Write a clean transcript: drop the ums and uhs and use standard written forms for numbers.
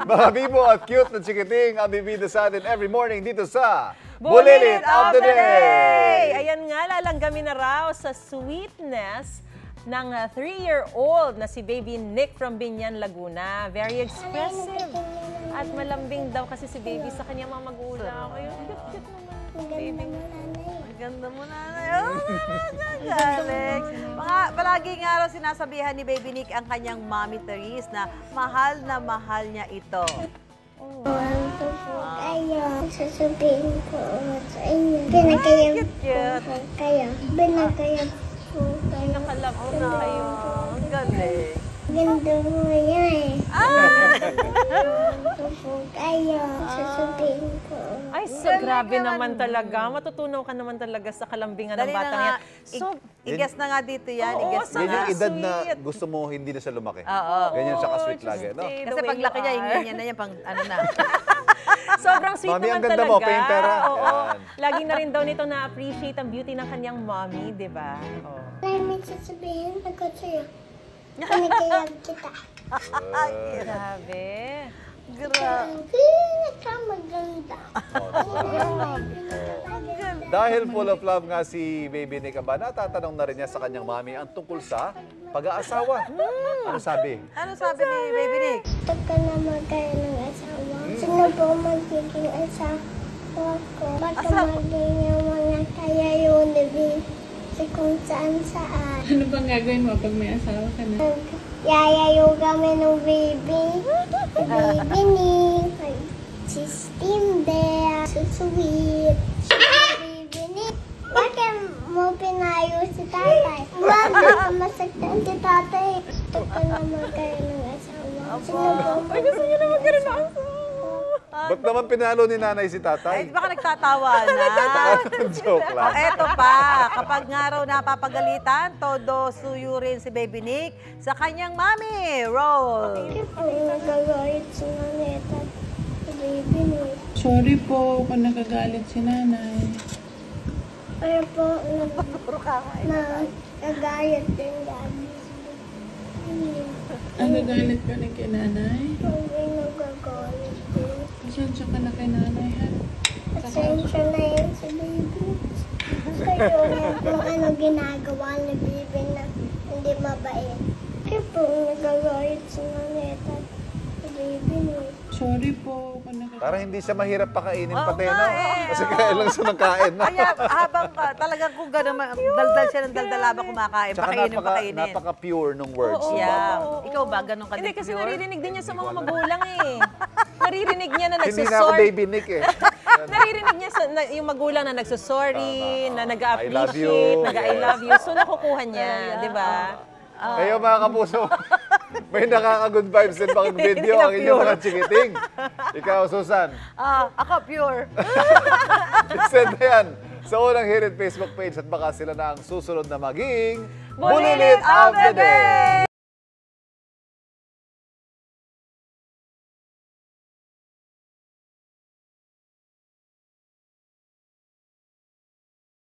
Mga bibo at cute na chikiting ang bibida sa atin every morning dito sa Bulilit of the Day! Ayan nga, lalanggamin na raw sa sweetness ng 3-year-old na si Baby Nick from Binyan, Laguna. Very expressive. At malambing daw kasi si Baby sa kanyang mga magulang. Ayun, cute naman. Baby. Ang ganda mo, nanay. Oh, Alex. Palagi nga raw sinasabihan ni Baby Nick ang kanyang mommy Therese na mahal niya ito. Kayo, sasabihin ko sa inyo. Pinagkayag po kayo. Pinagkayag po kayo. Nakalap ko na kayo. Ang galing. Ganda mo yan eh. Po kayo, sasabihin ko. Ay, so grabe naman talaga. Matutunaw ka naman talaga sa kalambingan ng Dali na batang nga. yan. So, I-guess na nga dito yan. Oo, I-guess na Yan nga. yung edad na Sweet. gusto mo hindi na siya lumaki. Oo. Ganyan siya ka-sweet lagi, no? Tuesday, Kasi the way paglaki you niya, are. ingin na yan pang ano na. Sobrang sweet Mami, naman ang ganda talaga. mo, paying pera. Oo. Yan. Lagi na rin daw nito na-appreciate ang beauty ng kanyang mommy, di ba? Oh. May sasabihin ako sa'yo. Pinagkayag kita. Grabe. Grabe. Pinakamaganda. Dahil full of love nga si Baby Nick Aba, natatanong na rin niya sa kanyang mami ang tungkol sa pag-aasawa. Ano sabi? Ano sabi ni Baby Nick? Pagka na magkaroon ng asawa, sino po magiging asawa ko? Baka maging yung mga kaya yun, sa kung saan saan. Ano bang gagawin mo pag may asawa ka na? Yayayo kami ng baby. Baby ni. System there. So sweet. Baby ni. Bakit mo pinayo si tatay? Bakit masaktan si tatay? Pagka na magkaroon ng asawa. Sino po Ay, gusto niyo na magkaroon ng asawa. Ba't naman pinalo ni nanay si Ay, tatay? baka nagtatawa na. Joke lang. Eto pa, kapag nga raw napapagalitan, todo suyo rin si Baby Nick sa kanyang mami. Roll. po nagagayat si naneta? Baby ni. Sorry po kung nagagalit si nanay. Pero po, nagagayat din daddy. Ang gagalit ka rin kay nanay? Hindi nagagayat din. Pasensya ka na kay nanay, ha? Pasensya na yan si baby. Kayo yan kung ano ginagawa ni baby na hindi mabait. Kaya po nagagayat si naneta. Si baby ni. Sorry po kung nagagalit. Para hindi siya mahirap pakainin Oo pati, nga no? eh. Kasi kaya lang siya ng kain, no? Kaya habang talagang kung gano'n, daldal siya ng daldal habang kumakain, Tsaka pakainin. napaka-pure ng words. Oo. diba? Yeah. Ikaw ba, gano'n ka Hindi, din kasi pure? naririnig din niya sa mga magulang eh. Naririnig niya na Hindi na ako nagsusorry. Baby Nick eh. Naririnig niya yung magulang na nagsusorry, na I love you. nag-appreciate, nag-I love you. So nakukuha niya, di ba? Kayo mga kapuso, may nakaka-good vibes din bang video ang inyong mga chikiting. Ikaw, Susan, Ako pure. send na yan sa unang Hirit Facebook page at baka sila na ang susunod na maging Bulilit of the Day!